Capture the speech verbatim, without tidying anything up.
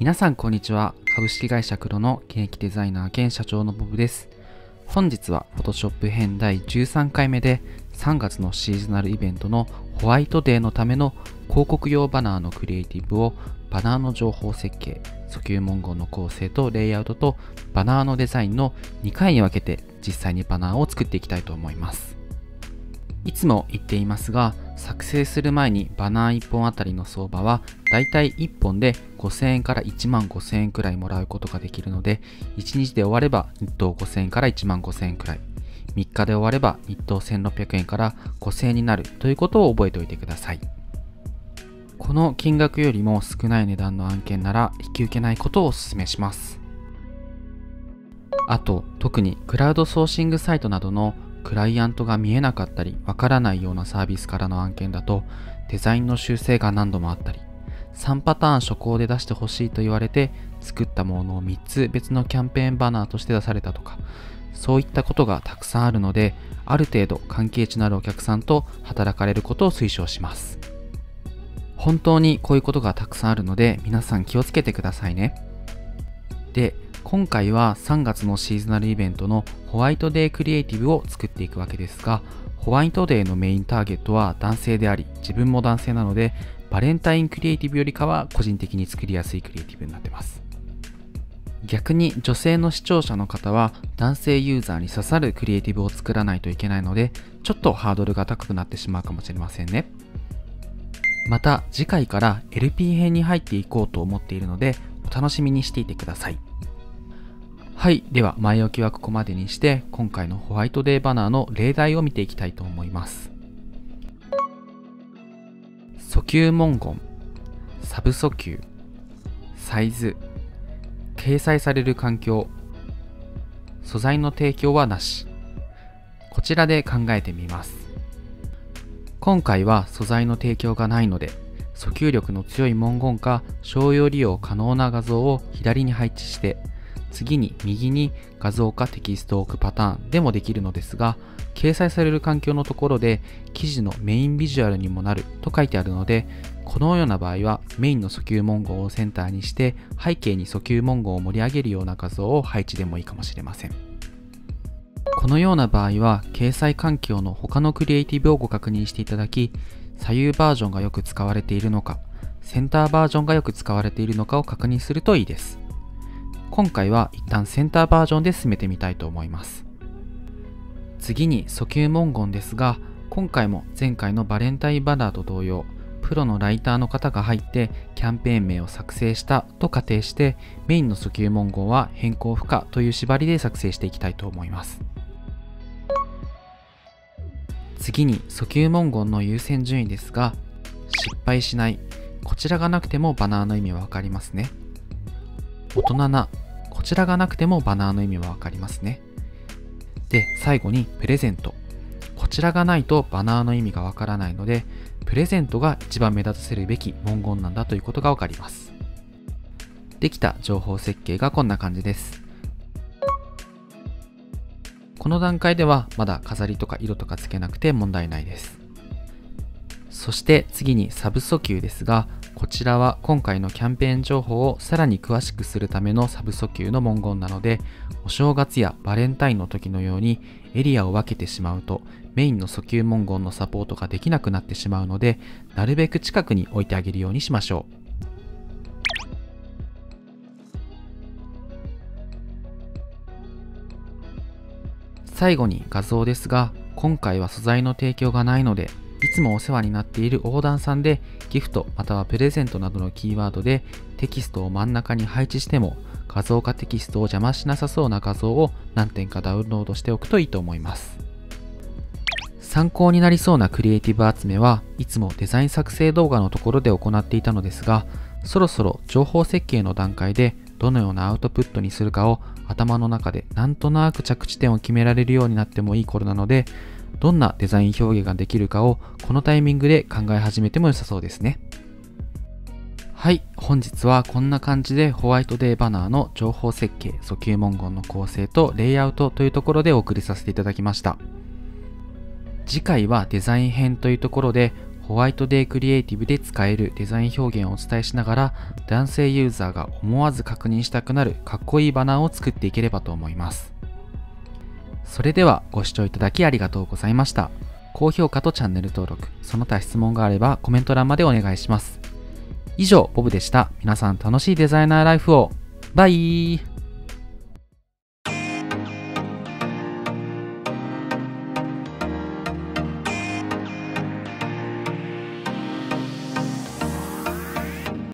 皆さんこんにちは。株式会社黒の現役デザイナー兼社長のボブです。本日は Photoshop 編だいじゅうさんかいめでさんがつのシーズナルイベントのホワイトデーのための広告用バナーのクリエイティブをバナーの情報設計、訴求文言の構成とレイアウトとバナーのデザインのにかいに分けて実際にバナーを作っていきたいと思います。いつも言っていますが、作成する前にバナーいっぽんあたりの相場はだいたいいっぽんでごせんえんからいちまんごせんえんくらいもらうことができるので、いちにちで終われば日当ごせんえんからいちまんごせんえんくらい、みっかで終われば日当せんろっぴゃくえんからごせんえんになるということを覚えておいてください。この金額よりも少ない値段の案件なら引き受けないことをお勧めします。あと、特にクラウドソーシングサイトなどのクライアントが見えなかったりわからないようなサービスからの案件だと、デザインの修正が何度もあったり、さんパターン初稿で出してほしいと言われて作ったものをみっつ別のキャンペーンバナーとして出されたとか、そういったことがたくさんあるので、ある程度関係値のあるお客さんと働かれることを推奨します。本当にこういうことがたくさんあるので、皆さん気をつけてくださいね。で、今回はさんがつのシーズナルイベントのホワイトデークリエイティブを作っていくわけですが、ホワイトデーのメインターゲットは男性であり、自分も男性なので、バレンタインクリエイティブよりかは個人的に作りやすいクリエイティブになってます。逆に女性の視聴者の方は男性ユーザーに刺さるクリエイティブを作らないといけないので、ちょっとハードルが高くなってしまうかもしれませんね。また次回から エルピー 編に入っていこうと思っているので、お楽しみにしていてください。はい、では前置きはここまでにして、今回のホワイトデーバナーの例題を見ていきたいと思います。訴求文言、サブ訴求、サイズ、掲載される環境、素材の提供はなし。こちらで考えてみます。今回は素材の提供がないので、訴求力の強い文言か商用利用可能な画像を左に配置して、次に右に画像かテキストを置くパターンでもできるのですが、掲載される環境のところで記事のメインビジュアルにもなると書いてあるので、このような場合はメインの訴求文言をセンターにして背景に訴求文言を盛り上げるような画像を配置でもいいかもしれません。このような場合は掲載環境の他のクリエイティブをご確認していただき、左右バージョンがよく使われているのか、センターバージョンがよく使われているのかを確認するといいです。今回は一旦センターバージョンで進めてみたいと思います。次に訴求文言ですが、今回も前回のバレンタインバナーと同様、プロのライターの方が入ってキャンペーン名を作成したと仮定して、メインの訴求文言は変更不可という縛りで作成していきたいと思います。次に訴求文言の優先順位ですが、失敗しない、こちらがなくてもバナーの意味はわかりますね。大人な、こちらがなくてもバナーの意味はわかりますね。で、最後にプレゼント。こちらがないとバナーの意味がわからないので、プレゼントが一番目立たせるべき文言なんだということがわかります。できた情報設計がこんな感じです。この段階ではまだ飾りとか色とかつけなくて問題ないです。そして次にサブ訴求ですが、こちらは今回のキャンペーン情報をさらに詳しくするためのサブ訴求の文言なので、お正月やバレンタインの時のようにエリアを分けてしまうとメインの訴求文言のサポートができなくなってしまうので、なるべく近くに置いてあげるようにしましょう。最後に画像ですが、今回は素材の提供がないので、いつもお世話になっている横断さんでギフトまたはプレゼントなどのキーワードでテキストを真ん中に配置しても、画像かテキストを邪魔しなさそうな画像を何点かダウンロードしておくといいと思います。参考になりそうなクリエイティブ集めはいつもデザイン作成動画のところで行っていたのですが、そろそろ情報設計の段階でどのようなアウトプットにするかを頭の中でなんとなく着地点を決められるようになってもいい頃なので、どんなデザイン表現ができるかをこのタイミングで考え始めても良さそうですね。はい、本日はこんな感じでホワイトデーバナーの情報設計、訴求文言の構成とレイアウトというところでお送りさせていただきました。次回はデザイン編というところでホホワイトデークリエイティブで使えるデザイン表現をお伝えしながら、男性ユーザーが思わず確認したくなるかっこいいバナーを作っていければと思います。それではご視聴いただきありがとうございました。高評価とチャンネル登録、その他質問があればコメント欄までお願いします。以上、ボブでした。皆さん楽しいデザイナーライフを。バイー。